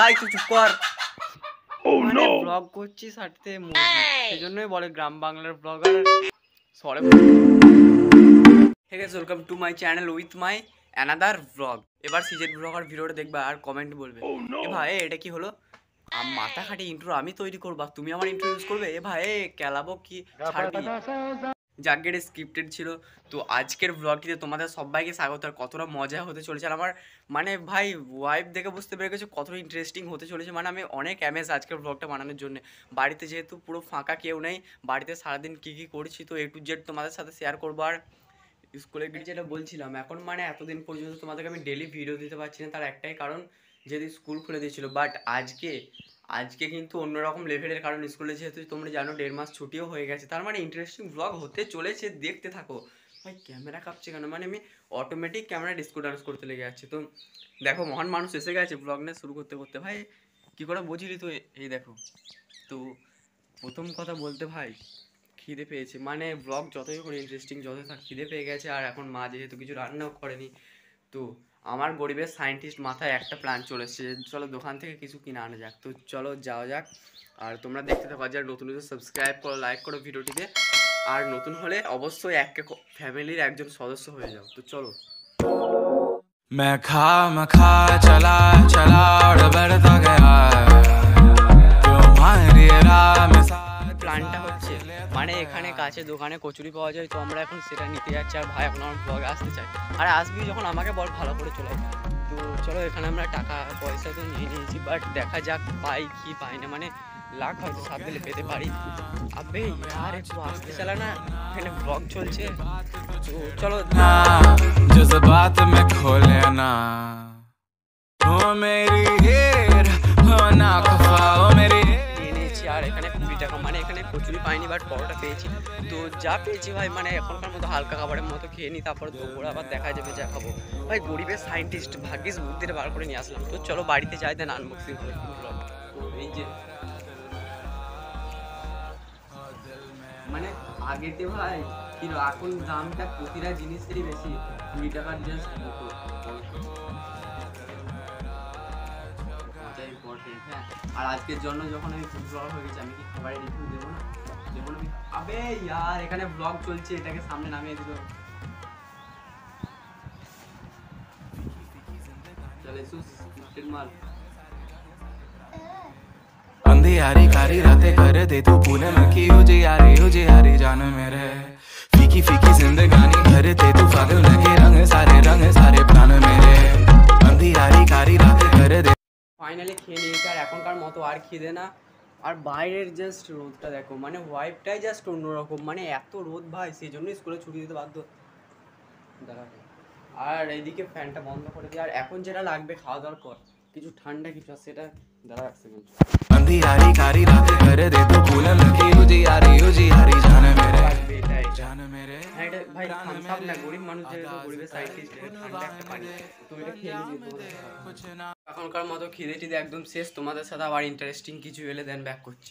ভাই তুই চুপ কর। মানে ব্লগ করছি সাথে সেজন্যই বলে গ্রাম বাংলার ব্লগার। সরি। ঠিক আছে, welcome to my channel with my another blog. এবার সিজন ব্লগার ভিডিওটা দেখবে আর কমেন্ট বলবে এ ভাই এটা কি হলো, মাথা খাটি ইন্ট্রো আমি তৈরি করবা, তুমি আমার ইন্ট্রো ইউজ করবে। এ ভাই কেলাবো কি ছাড়বি। জাগের স্ক্রিপ্টেড ছিল। তো আজকের ব্লগটিতে তোমাদের সবাইকে স্বাগত। আর কতটা মজা হতে চলেছে আর আমার মানে ভাই ওয়াইফ দেখে বুঝতে পেরে গেছে কতটা ইন্টারেস্টিং হতে চলেছে। মানে আমি অনেক অ্যামেজ আজকের ব্লগটা বানানোর জন্য। বাড়িতে যেহেতু পুরো ফাঁকা কেউ নেই, বাড়িতে সারাদিন কী কী করছি তো A to Z তোমাদের সাথে শেয়ার করবো। আর স্কুলে গিয়ে যেটা বলছিলাম, এখন মানে এতদিন পর্যন্ত তোমাদেরকে আমি ডেলি ভিডিও দিতে পারছি না, তার একটাই কারণ যেহেতু স্কুল খুলে দিয়েছিল। বাট আজকে কিন্তু অন্যরকম লেভেলের, কারণ স্কুলে যেহেতু তোমরা জানো 1.5 মাস ছুটিও হয়ে গেছে। তার মানে ইন্টারেস্টিং ব্লগ হতে চলেছে, দেখতে থাকো। ভাই ক্যামেরা কাঁপছে কেন, মানে আমি অটোমেটিক ক্যামেরা ডিসকো ডান্স করতে লেগে যাচ্ছে। তো দেখো মহান মানুষ এসে গেছে ব্লগ নিয়ে শুরু করতে করতে। ভাই কী করে বুঝলি তো এই দেখো। তো প্রথম কথা বলতে ভাই খিদে পেয়েছে, মানে ব্লগ যতই করে ইন্টারেস্টিং যতই থাক খিদে পেয়ে গেছে। আর এখন মা যেহেতু কিছু রান্নাও করেনি, তো আমার গরিবের সায়েন্টিস্ট মাথায় একটা প্ল্যান চলে এসেছে, চলো দোকান থেকে কিছু কিনে আনা যাক। তো চলো যাওয়া যাক। আর তোমরা দেখতে থাকো, যারা নতুন সাবস্ক্রাইব করো, লাইক করো ভিডিওটিতে। আর নতুন হলে অবশ্যই ফ্যামিলির একজন সদস্য হয়ে যাও। তো চলো। मैं खा चला चला और बढ़ता गया तुम्हारी राह में। প্ল্যানটা হচ্ছে মানে এখানে কাছে দোকানে কচুরি পাওয়া যায়, তো আমরা এখন সেটা নিতে যাচ্ছি। আর ভাই এখন আমার ব্লগে আসতে চাই, আর আসবি যখন আমাকে বল ভালো করে চলে। তো চলো, এখানে আমরা টাকা পয়সা তো নিয়ে নিয়েছি, বাট দেখা যাক পাই কি পাই না। মানে লাখ হয়তো সাত দিলে পেতে পারি। আবে আর একটু আসতে চালা না, এখানে ব্লগ চলছে। তো চলো জজবাত মে খোলে না ও মেরি হের ও না খফা ও মেরি। আর এখানে 20 টাকা, মানে এখানে কচুরি পাইনি বাট পরোটা পেয়েছি। তো যা পেয়েছি ভাই মানে এখনকার মতো হালকা খাবারের মতো খেয়ে নিই, তারপর দুপুরে আবার দেখা যাবে যা খাবো। ভাই গরিবের সায়েন্টিস্ট ভাগ্যিস বুদ্ধিটা বার করে নিয়ে আসলাম। তো চলো বাড়িতে যাই, দেন আনবক্সিং করে। তো এই যে মানে আগেতে ভাই কি এখন দামটা প্রতিটা জিনিসেরই বেশি, 20 টাকার জাস্ট ইম্পর্টেন্ট। হ্যাঁ, আর আজকের জন্য যখন আমি ফুড ব্লগার হয়ে গেছি, আমি কি খাবারের রিভিউ দেবো না? দেবো না। আবে ইয়ার এখানে ব্লগ চলছে, এটাকে সামনে নামিয়ে দিল। চলে সুস্টেড মাল। अंधियारी कारी रातें कर दे तू पूनम की उजियारी जान मेरे फीकी फीकी जिंदगानी भरते तू पागल लगे रंग सारे प्राण मेरे अंधियारी कारी रातें कर दे। ফাইনালি খেয়ে নিয়েছি, আর এখনকার মতো আর খিদে না। আর বাইরের জাস্ট রোদটা দেখো, মানে ওয়াইফটাই জাস্ট অন্যরকম। মানে এত রোদ ভাই, সেই জন্যই স্কুলে ছুটি দিতে বাধ্য। দাঁড়াবে আর এইদিকে ফ্যানটা বন্ধ করে দিই। আর এখন যেটা লাগবে খাওয়া দাওয়ার পর কিছু ঠান্ডা কিছু আছে, সেটা দাঁড়া এক সেকেন্ড। अंधियारी कारी रातें कर दे तू पूनम की उजियारी जान मेरे এটা ভাই খামসাম না, গরিব মানুষ যেহেতু গরিবের সাইন্টিস্ট, ঠান্ডা একটা পানি তো এটা খেয়ে নিই। এখনকার মতো খিদে টিদে একদম শেষ। তোমাদের সাথে আবার ইন্টারেস্টিং কিছু এলে দেন ব্যাক করছি।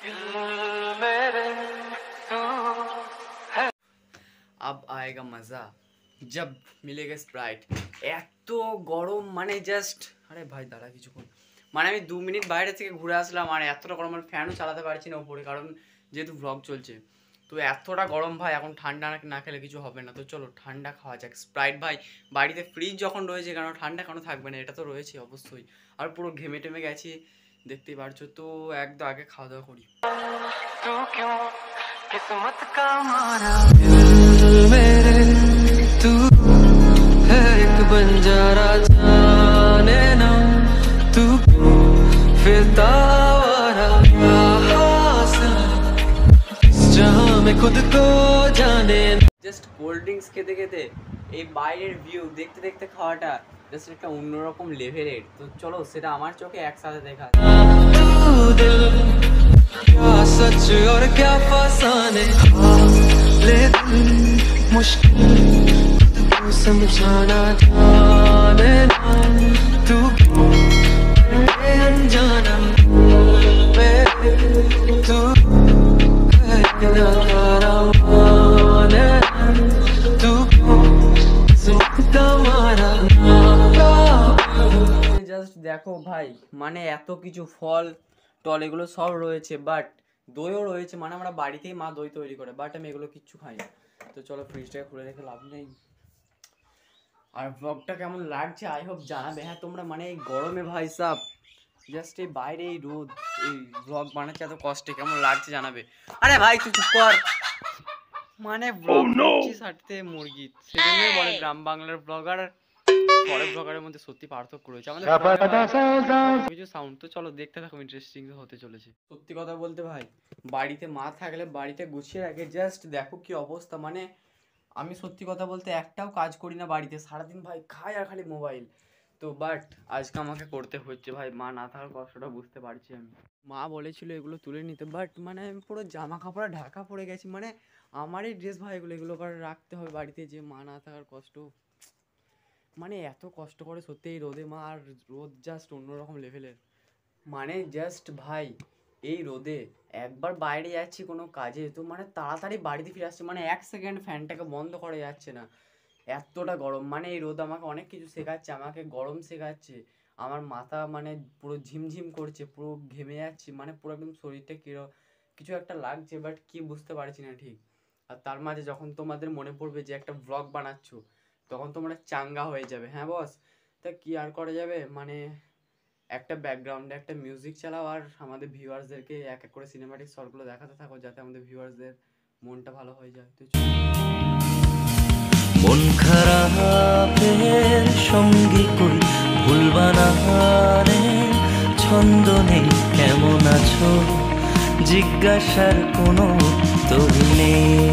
अब आएगा मजा जब मिलेगा स्प्राइट। এত গরম মানে জাস্ট, আরে ভাই দাঁড়া কিছুক্ষণ, মানে আমি 2 মিনিট বাইরে থেকে ঘুরে আসলাম আর এতটা গরম, মানে ফ্যানও চালাতে পারছি না উপরে, কারণ যেহেতু ব্লগ চলছে। তো এতটা গরম ভাই, এখন ঠান্ডা না খেলে কিছু হবে না। তো চলো ঠান্ডা খাওয়া যাক। স্প্রাইট ভাই বাড়িতে ফ্রিজ যখন রয়েছে, কারণ ঠান্ডা কেন থাকবে না, এটা তো রয়েছে অবশ্যই। আর পুরো ঘেমে টেমে গেছি দেখতেই পারছো। তো একদম আগে খাওয়া দাওয়া করি। किस्मत का मारा मेरे तू है एक बंजारा जाने ना तू फिरता जहां में खुद को जाने। জাস্ট কোল্ড ড্রিঙ্কস খেতে খেতে এই বাইরের ভিউ দেখতে দেখতে খাওয়াটা জাস্ট একটা অন্যরকম লেভেলের। তো চলো সেটা আমার চোখে একসাথে দেখা। क्या सच और क्या फसाने लेकिन मुश्किल तू समझाना जाने ना तू अनजाना तू तू জাস্ট দেখো ভাই, মানে এত কিছু ফল টল এগুলো সব রয়েছে, বাট দইও রয়েছে, মানে আমরা বাড়িতেই মা দই তৈরি করে, বাট আমি এগুলো কিচ্ছু খাই না। তো চলো ফ্রিজটাকে খুলে রেখে লাভ নেই। আর ব্লগটা কেমন লাগছে আই হোপ জানাবে। হ্যাঁ তোমরা মানে এই গরমে ভাই সাব জাস্ট এই বাইরে এই রোদ, এই ব্লগ বানাচ্ছে এত কষ্টে, কেমন লাগছে জানাবে। আরে ভাই তুই চুপ কর, মানে ব্লগ করছি সাথে মুরগি, সেজন্যই বলে গ্রাম বাংলার ব্লগার শহরের ব্লগারের মধ্যে সত্যি পার্থক্য রয়েছে। আমাদের কিছু সাউন্ড তো চলো দেখতে থাকো, ইন্টারেস্টিং হতে চলেছে। সত্যি কথা বলতে ভাই, বাড়িতে মা থাকলে বাড়িতে গুছিয়ে রাখে, জাস্ট দেখো কি অবস্থা। মানে আমি সত্যি কথা বলতে একটাও কাজ করি না বাড়িতে, সারাদিন ভাই খাই আর খালি মোবাইল। তো বাট আজকে আমাকে করতে হচ্ছে ভাই, মা না থাকার কষ্টটা বুঝতে পারছি আমি। মা বলেছিল এগুলো তুলে নিতে, বাট মানে আমি পুরো জামা কাপড়ে ঢাকা পড়ে গেছি, মানে আমারই ড্রেস ভাই, এগুলো করে রাখতে হবে বাড়িতে, যে মা না থাকার কষ্ট। মানে এত কষ্ট করে সত্যি এই রোদে মা, আর রোদ জাস্ট অন্যরকম লেভেলের। মানে জাস্ট ভাই এই রোদে একবার বাইরে যাচ্ছি কোনো কাজে, তো মানে তাড়াতাড়ি বাড়িতে ফিরে আসছে, মানে 1 সেকেন্ড ফ্যানটাকে বন্ধ করা যাচ্ছে না, এতটা গরম। মানে এই রোদ আমাকে অনেক কিছু শেখাচ্ছে, আমাকে গরম শেখাচ্ছে, আমার মাথা মানে পুরো ঝিমঝিম করছে, পুরো ঘেমে যাচ্ছি, মানে পুরো একদম শরীরটা কিছু একটা লাগছে, বাট কি বুঝতে পারছি না ঠিক। আর তার মাঝে যখন তোমাদের মনে পড়বে যে একটা ব্লগ বানাচ্ছ, তখন তোমরা চাঙ্গা হয়ে যাবে। হ্যাঁ বস, তা কি আর করা যাবে, মানে একটা ব্যাকগ্রাউন্ডে একটা মিউজিক চালাও, আর আমাদের ভিউয়ার্সদেরকে এক এক করে সিনেম্যাটিক শটগুলো দেখাতে থাকো, যাতে আমাদের ভিউয়ার্সদের মনটা ভালো হয়ে যায়। তো মন খারাপের সঙ্গী কই ভুলবানারে ছন্দ নেই, কেমন আছো জিজ্ঞাসার কোনো উত্তর নেই।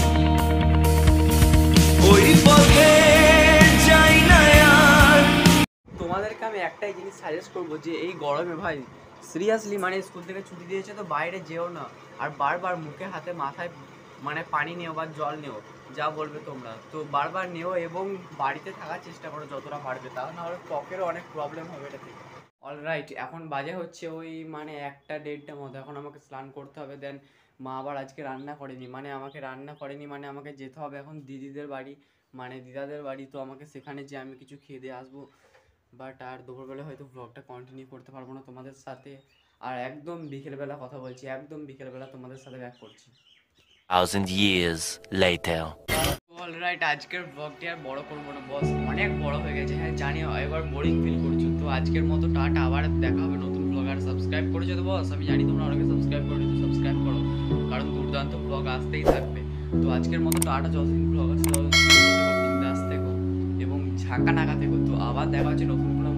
ওই পথে যাই না আর। তোমাদেরকে আমি একটাই জিনিস সাজেস্ট করবো, যে এই গরমে ভাই সিরিয়াসলি মানে স্কুল থেকে ছুটি দিয়েছে তো বাইরে যেও না, আর বারবার মুখে হাতে মাথায় মানে পানি নেও বা জল নেও, যা বলবে তোমরা, তো বারবার নেও, এবং বাড়িতে থাকার চেষ্টা করো যতটা পারবে, তা না হলে ত্বকেরও অনেক প্রবলেম হবে এটা থেকে। অলরাইট, এখন বাজে হচ্ছে ওই মানে 1টা-1:30টার মতো, এখন আমাকে স্নান করতে হবে। দেন মা আবার আজকে রান্না করেনি, মানে আমাকে যেতে হবে এখন দিদিদের বাড়ি, মানে দিদাদের বাড়ি, তো আমাকে সেখানে যে আমি কিছু খেয়ে দিয়ে আসবো। বাট আর দুপুরবেলা হয়তো ব্লগটা কন্টিনিউ করতে পারবো না তোমাদের সাথে, আর একদম বিকেলবেলা কথা বলছি, একদম বিকেলবেলা তোমাদের সাথে ব্যাক করছি। 1000 years later. অলরাইট, আজকের ব্লগটি আর বড় করবো না বস, অনেক বড় হয়ে গেছে। হ্যাঁ জানি এবার বোরিং ফিল করছো, তো আজকের মতো টাটা, আবার দেখা হবে নতুন ব্লগ। আর সাবস্ক্রাইব করেছো তো বস, আমি জানি তোমরা অনেকে সাবস্ক্রাইব করেছো, তো সাবস্ক্রাইব করো, কারণ দুর্দান্ত ব্লগ আসতেই থাকবে। তো আজকের মতো টাটা, যতদিন ব্লগ আসতে বিন্দাস থেকো এবং ঝাঁকা নাকা থেকো। তো আবার দেখা হচ্ছে নতুন ব্লগ।